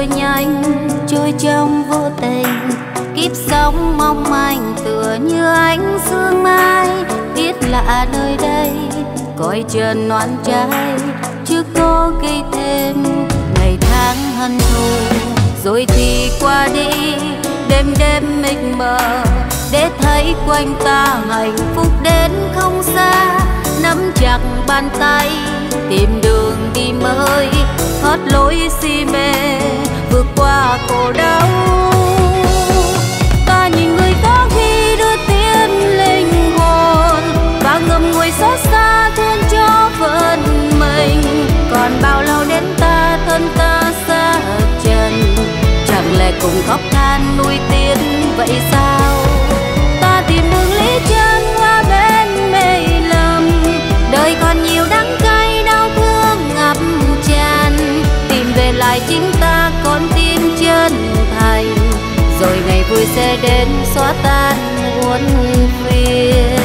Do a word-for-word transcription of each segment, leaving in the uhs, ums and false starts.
nhanh trôi trong vô tình, kiếp sống mong manh tựa như ánh sương mai. Biết lạ nơi đây cõi trần noan trái, chưa có gây thêm ngày tháng hân thù. Rồi thì qua đi đêm đêm mịt mờ, để thấy quanh ta hạnh phúc đến không xa. Nắm chặt bàn tay tìm đường đi mới, thoát lối si mê vượt qua khổ đau. Ta nhìn người có khi đưa tiến linh hồn, và ngậm ngùi xót xa thương cho phận mình. Còn bao lâu đến ta thân ta xa trần, chẳng lẽ cùng khóc than nuôi tiếng vậy sao? Ta tìm đường lý chân qua bên mê lầm, đời còn nhiều đắng cay đau thương ngập tràn. Tìm về lại chính ta con tim chân thành, rồi ngày vui sẽ đến xóa tan muôn phiền.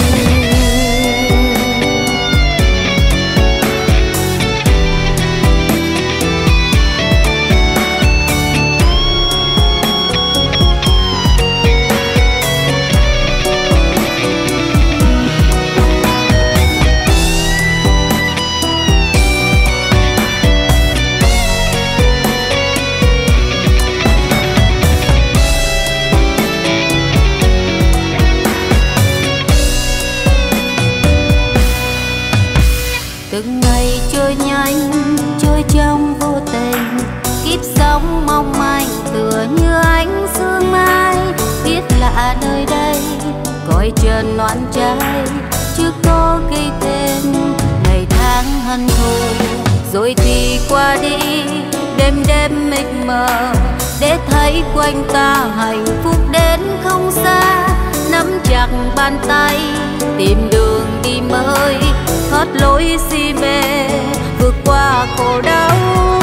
Từng ngày trôi nhanh trôi trong vô tình, kiếp sống mong manh tựa như ánh sương mai. Biết lạ nơi đây cõi trần noan trái, chưa có gây tên ngày tháng hân thù. Rồi thì qua đi đêm đêm mịt mờ, để thấy quanh ta hạnh phúc đến không xa. Nắm chặt bàn tay tìm đường đi mới, thoát lối si mê vượt qua khổ đau.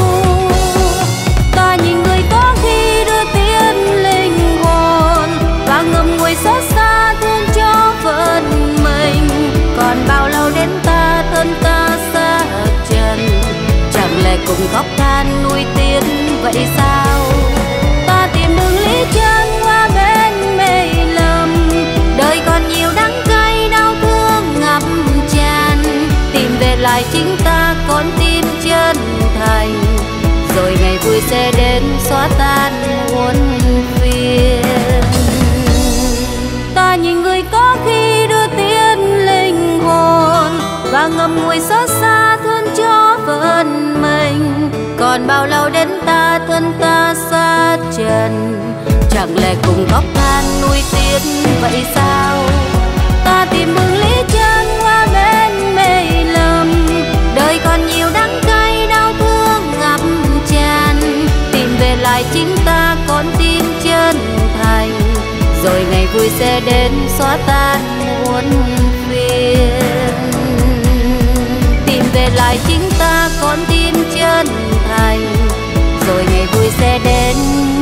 Ta nhìn người có khi đưa tiến linh hồn, và ngậm ngùi xót xa thương cho phận mình. Còn bao lâu đến ta thân ta xa trần, chẳng lẽ cùng khóc than nuôi tiếng vậy sao? Ta tìm đường lý chân qua bên mê lầm, đời còn nhiều đắng cay đau thương ngập tràn. Tìm về lại chính ta con tim chân thành, rồi ngày vui sẽ đến xóa tan muôn phiền. Ta nhìn người có khi đưa tiến linh hồn, và ngậm ngùi xót xa thương cho phận mình. Còn bao lâu đến ta thân ta xa trần, chẳng lẽ cùng khóc than nuôi tiếng vậy sao? Ta tìm đường lý chân qua bên mê lầm, đời còn nhiều đắng cay đau thương ngập tràn. Tìm về lại chính ta con tim chân thành, rồi ngày vui sẽ đến xóa tan muôn phiền. Tìm về lại chính ta con tim chân thành, rồi ngày vui sẽ đến